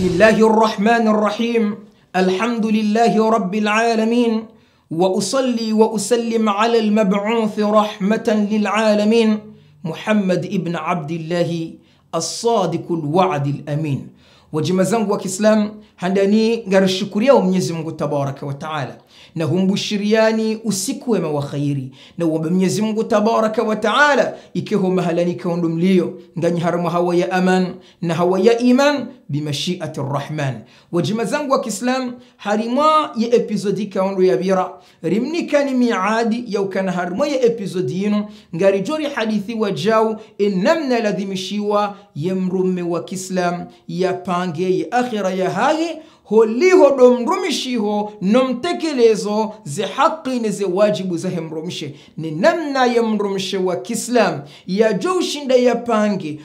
بسم الله الرحمن الرحيم الحمد لله رب العالمين وأصلي وأسلم على المبعوث رحمة للعالمين محمد ابن عبد الله الصادق الوعد الأمين. وجمزangu wa Kiislamu handani ngarashukuria Mwenyezi Mungu Tabaraka wa Taala na humbushiriani usiku wema wa khairi na uombe Mwenyezi Mungu Tabaraka wa Taala ikeho mahalani kaondo mlio ngani harama hawa ya aman na hawa ya iman bimashiati arrahman. Wajimazangu wa Kiislamu harima ya episodi kaondo ya bira rimnika ni miadi ya ukana harima ya episodi yinu ngari jori hadithi wajau namna ladhimishiwa ya mrume wa Kiislamu ya pange ya akhira ya haye holiho domrumishiho nomtekelezo ze haki ne ze wajibu za hemrumishe ni namna ya mrumishe wa Kiislamu ya joushinda ya pange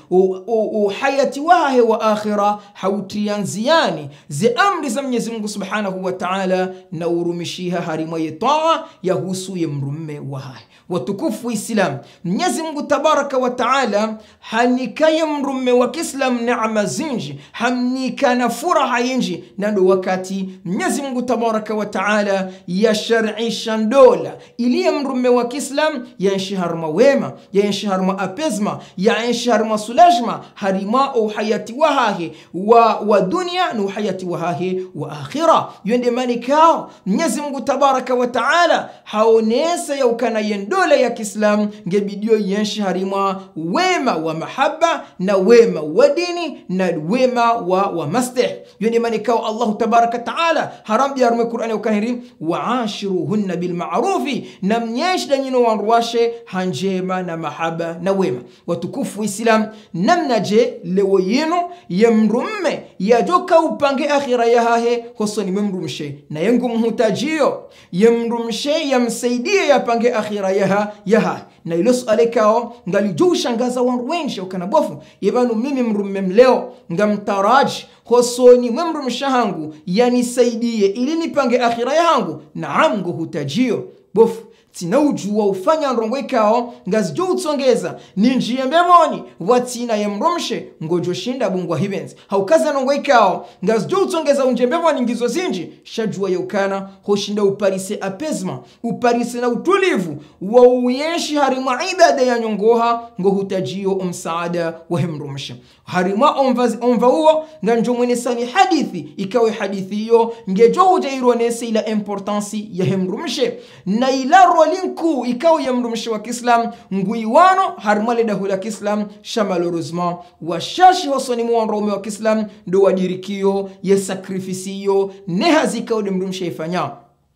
hayati wahe wa akhira hautianziani ze amri za Mwenyezi Mungu Subhanahu wa Ta'ala na urumishiha harima ya taa ya husu ya mrume wa hae watukufu Islam. Mwenyezi Mungu Tabaraka wa Taala hanikaya mrume wa Kiislamu neema zinji hamnika na furaha yinji nando wakati Mwenyezi Mungu Tabaraka wa Taala ya shar'isha ndola ili mrume wa Kiislamu yanshi harma wema yanshi harma apezma yanshi harma sulajma harima au hayati wahahe wa dunia na hayati wahahe wa akhira yende manikao Mwenyezi Mungu Tabaraka wa Taala haonesa ya ukana yendo dola ya Kiislamu ngebidio yenshi harima wema wa mahaba na wema wa dini na wema wa mastih yoni manikao Allah Tabaraka Taala haram ya rume Qur'ani ukahirim wa'ashiruhunna bil ma'rufi na mnyesh danyino wanruashe hanjema na mahaba na wema. Watukufu Islam namnaje lewo yino yemrumme yajoka upange akhira ya hahe hosoni memrumshe na yengu mhutajio yemrumshe yamsaidie yapange akhira yaha na ilo swali kao ngali juu shangaza wangu wenshi ukanabofu yebanu mimi mrumme mleo ngamtaraji hosoni memrumshahangu yanisaidie ili nipange akhira yangu na amgo hutajio bofu tina ujua ufanya nrongwe kao ngazi juu utsongeza ninjie mbemoni watina ya mrumshe ngojo shinda bungwa hibenzi haukaza nrongwe kao ngazi juu utsongeza unjembemoni ngizo zinji shajua ya ukana hoshinda uparise apezma uparise na utulivu wa uyeshi harima ibada ya nyongoha ngo hutajio umsaada wa hemrumshe harima omva uo nganjo mwenesani hadithi ikawe hadithi hiyo ngejo hujaironese ila importansi ya hemrumshe na ila linku ikaw yamrumshi wa Kiislamu nguiwano harmale dahula Kiislamu shamalorozma wa shashi hosoni muonrome wa Kiislamu ndo wadirikio ya sakrifisio neha zikaw demrumshi ifanya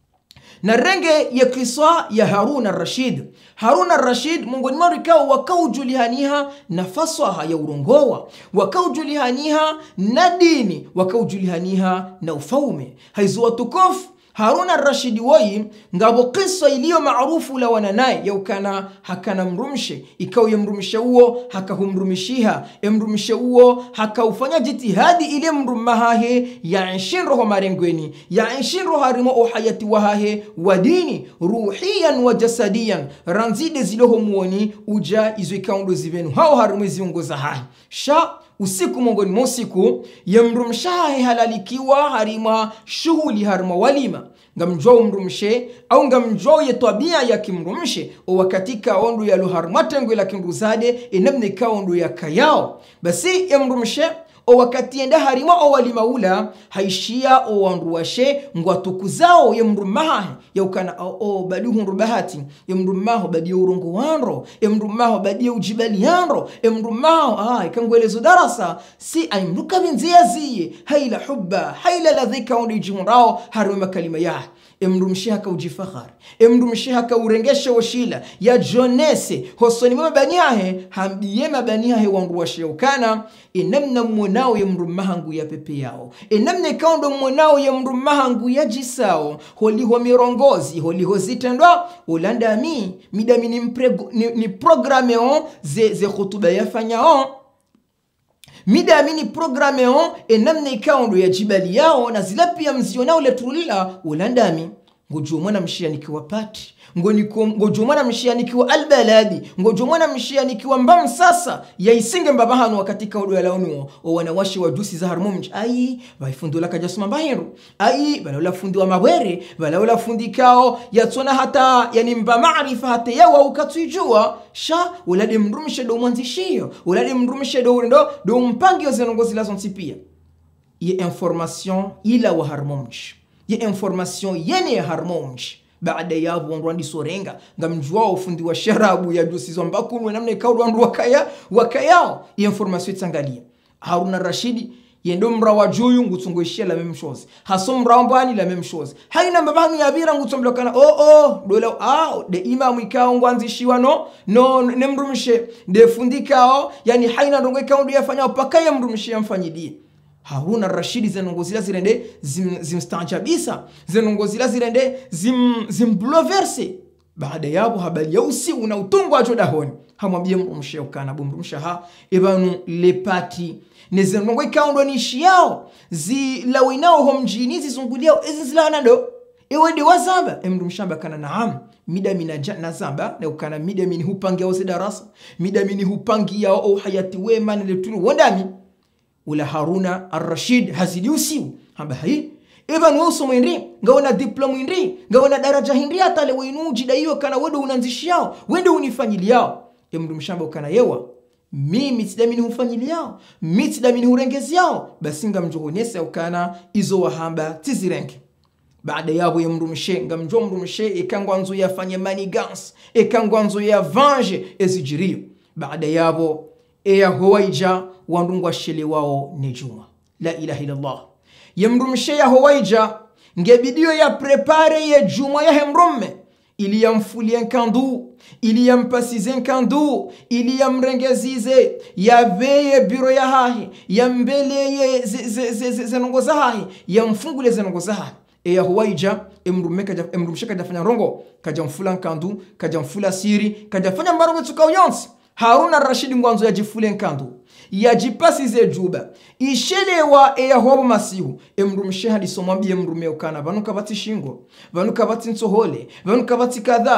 na renge ya kiswa ya Harun al-Rashid. Harun al-Rashid mungoni marikao wakaujulihaniha na faswaha ya urongowa wakaujulihaniha na dini wakaujulihaniha na ufaume haizu watukufu Harun al-Rashid woi ngabo kisa iliyo maarufu la wananae ya ukana hakana mrumshe ikaw yamrumshe uo hakahumrumishiha emrumshe uo hakaufanya jitihadi ile mrumahahe ya inshinroho marengweni ya inshinroho harimo uhayati wahahe wa dini ruhiyan wa jasadiyan ranzide ziloho muoni uja izo ikaundo zivenu hao harimo ziongoza hahe sha usiku mongoni mosiku yamrumshahe halalikiwa harima shughuli harima walima ngamjoo mrumshe au ngamjoo ye tabia ya kimrumshe o wakatika ondo ya luharmatengo la kinduzade enamne ka ondo ya kayao basi yamrumshe o wakati enda harima o walimaula haishia o wanruashe ngwatukuzao yemrumaha ya ukana o baduhu rubahati yemrumaho badia urongo wanro yemrumaho badia ujibali yanro yemrumaho ikangwelezo darasa si aimruka minziaziye haila hubba haila ladhika ondi jumrao harima kalima ya emrumshiha ka ujifakhar emrumshiha ka urengesha washila ya jonese hosoni mabaniahe hambiye mabaniahe wanruashe ukana enamna mwanao yemrumahangu ya pepe yao enamna kaundo mwanao yemrumahangu ya jisao holiho mirongozi holiho zitendwa ulanda midami ni programe on ze khutuba yafanya on midamini programe on enamna kaundo ya jibali yao na zila pia mzionao letulila ulandami ngojo mwana mshia nikiwa pati ngojo mwana mshia nikiwa albaladi ngojo mwana mshia nikiwa mbam sasa ya isinge mbabahano wakati kaudo ya launu o wanawashi wa jusi za harmumj ai baifundula kajasuma bahiru ai balaula fundi wa mabwere balaula fundi kao yatsona hata yani mba maarifa hata yawa ukatujua sha ulade mrumshe do mwanzishio ulade mrumshe do mpangi ozenongozi la zontipia ye information ila wa harmumj ye information yene ya harmumj baada ya wandwandi sorenga ngamjua ufundi wa sharabu ya jusizo mbakunu namna ikao wandu wakayao information tsangalia Haruna Rashidi yendo mra wa juyu ngutsungoishia la même chose haso mra mbani la même chose haina mbabangu ya bira ngutsombelokana dola de imamu ikao ngwanzishiwa no nemrumshe de fundikao yani haina ndongo ikao ndio yafanya pakaya mrumshe yamfanyidie Haruna Rashidi zenongozila zirende zimstanchabisa zenongozila zirende zimbloverse baada yabo habari ya usi una utungu acho dahoni hamwambie mrumshe ukana bumrumsha ha ebanu lepati nezenongo ikaundo nishi yao zilawinao homjini zizunguliao ezizilana do ewe de wazamba mrumshamba kana naam mida minaja na zamba na ukana mida mini hupangia ose darasa mida mini hupangia au hayati wema na letulu wandami ula Haruna Ar-Rashid hazidi usiu hamba hai Evan woso mwindri ngaona diploma mwindri ngaona daraja hindri hata le winuji da hiyo kana wedo unanzishiao wendo unifanyiliao mrumshamba ukana yewa mimi tidamini hufanyiliao mimi tidamini hurengeziao basi ngamjohonesa ukana izo wahamba tizirenge baada yabo mrumshe ngamjo mrumshe ikangwanzo yafanye manigance ikangwanzo ya vange ezijirio baada yabo ya Huwaija wandungwa shele wao nejuma la ilaha illallah yamrumshe ya Huwaija ngebidio ya prepare ya juma ya hemrumme ili yamfulie nkandu ili yampasize nkandu ili yamrengezize ya veye biro ya hahi yambeleye zenongoza hahi yamfungule zenongoza hahi ya Huwaija emrumshe kajafanya rongo kajamfula nkandu kajamfula siri kajafanya mbarongo tukao yonsi Haruna Rashidi ngwanzo yajifule nkandu yajipasize juba ishelewa hobo masihu mrumshe hadi somwambie mrume ukana vanuka bati shingo vanuka bati nsohole vanuka bati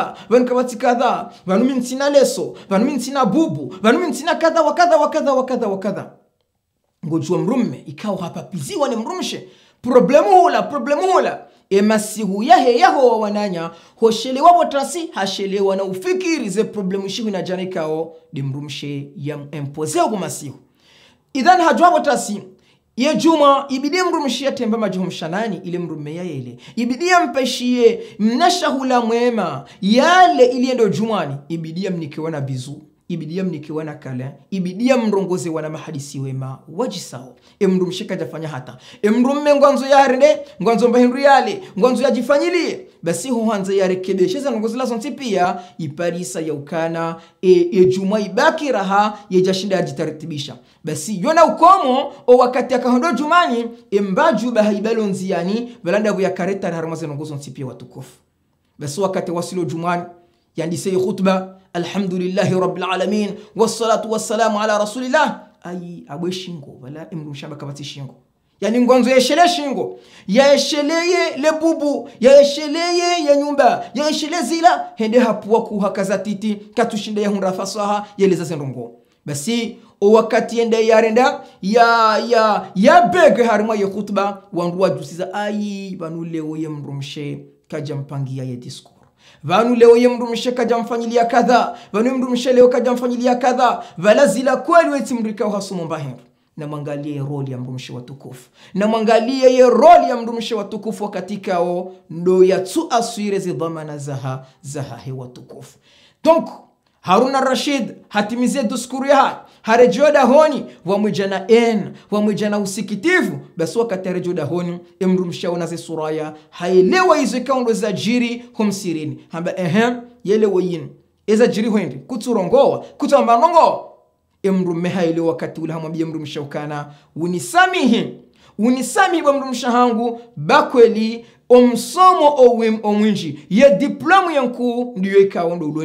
kadha vanumi ntina leso vanumi ntina bubu vanumi ntina kadha wakadha ngojua mrume ikao hapa piziwa ni mrumshe problemu hula masihu yaho wananya hoshelewa botrasi hashelewa na ufikiri ze problemu shihu na janikao di mrumshe ya mpozeo kumasihu idhan hajwa botrasi ye juma ibidi mrumshe ya temba majuhumshanani ile mrume ya ile ibidi ya mpeshie mnashahula mwema yale ili endo jumani ibidi ya mnikiwana bizu ibidia mnikiwana kala ibidia mrongoze wana mahadisi wema wajisao mrumshe kajafanya hata mrumme ngwanzo yarende ngwanzo mbahindu yale ngwanzo yajifanyilie basi huanza yarekebesheza nongozi la zonti pia iparisa ya ukana juma ibaki raha yajashinda yajitartibisha basi yona ukomo o wakati akahondo jumani mbaju bahaibalo nziani balanda ya kareta na haramaze nongozi zonti pia watukufu basi wakati wasilo jumani yandise khutba alhamdulillahi rabbil alamin wassalatu wassalamu ala rasulillah ay abwe shingo wala mrumshamba kabati shingo yani ngwanzo yeshele shingo yesheleye le bubu yesheleye ya nyumba yeshele zila hende hapuwa kuhakaza titi katushinde ya hunra fasaha yeleza zendongo basi o wakati ende yarenda ya bege harima ya khutba wandu wajusiza ay banuleo ya mrumshe kajampangia ya disco vanu leo yemrumshe kajamfanyilia kadha vanu mrumshe leo kajamfanyilia kadha valazila kweli weti mrikao hasumu mbahindu na mwangalie roli ya mrumshe watukufu na mwangalie ye roli ya mrumshe watukufu katika o ndo ya tu aswire zi dhamana zaha he watukufu donc Haruna Rashid hatimize duskuru ya harejoda honi wamwijana usikitivu basi wakati harejoda honi mrumsha unaze suraya hailewa hizo kaundo za jiri humsirini hamba yelewa yin eza jiri huendi kuturongowa kutuambanongo mrume hailewa wakati ula hamwambia mrumsha ukana unisamihi wa mrumsha hangu bakweli omsomo omwinji ye diplomu yanku ndiyo ikaundo ulonio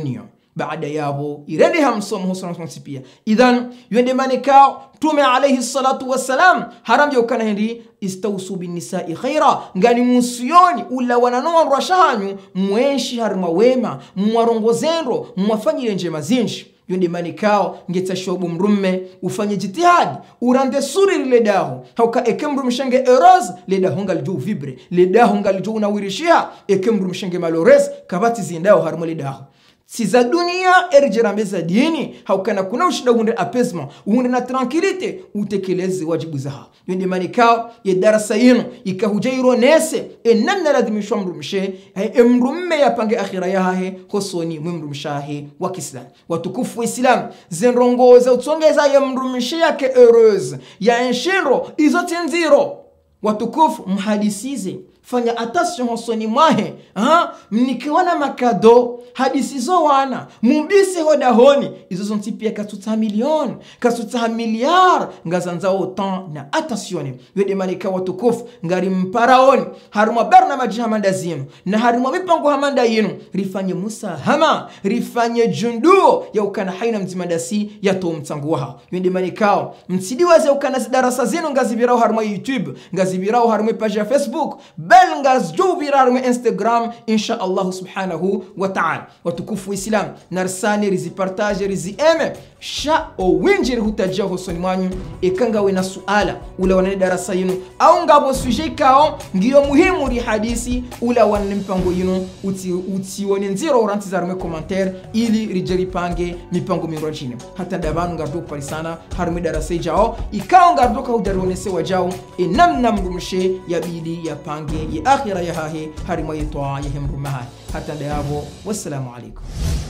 baada yabo irende hamsomo hosona konsipia idhan yende manekao tume alayhi salatu wassalam haram yokana hindi istausu bin nisa'i khaira ngani musioni ula wananoa rashanyu mwenshi harma wema mwarongozendo mwafanyire njema zinshi yonde manikao ngeta shobu mrumme ufanye jitihadi urande suri lile daho hauka ekemrumshenge eroz le daho ngal jo vibre le daho ngal jo unawirishia ekemrumshenge malores kabati zindao harmo le daho siza dunia erjerambeza dini haukana kuna ushida hunde apesma hunde na tranquilite utekeleze wajibu zaha yonde manikao ye darasa yinu ikahujairo nese namna lazimishwa mrumshe mrumme yapange akhira yahe hosoni mrumshahe wa Kiislam watukufu Islam zenrongoza utsongeza ya mrumshe yake heureuse ya enshiro izote nziro watukufu mhadisize fanya attention hosoni mwahe mnikiwana makado hadisi zo wana mubise hodahoni izo zonti pia katuta milioni katuta miliard ngazanzao temps na attention yode malika watukufu ngari mparaoni haruma berna majihamanda zinu na haruma mipango hamanda yinu rifanye musahama rifanye junduo ya ukana haina mzimadasi ya to mtanguwaha yode malikao msidiwaze ukana darasa zinu ngazibirao haruma YouTube ngazibirao haruma page ya Facebook belngas jubirao Instagram insha Allah subhanahu wa ta'ala watukufu Islam narsani rizi partage rizi eme sha o winjiri hutajia hosoni mwanyu ekanga we na suala ula wanani darasa yinu au ngabo sujet kao ngiyo muhimu ri hadisi ula wanani mpango yinu utiwone nziro uranti zarume commentaire ili rijeri pange mipango mirojine hata dabanu ngardo parisana harume darasa ijao ikao ngardo ka udaronese wajao namna mrumshe ya bidi ya pange ya akhira ya hahe harimo yitwa ya hemrumaha hata dayabo wassalamu alaikum.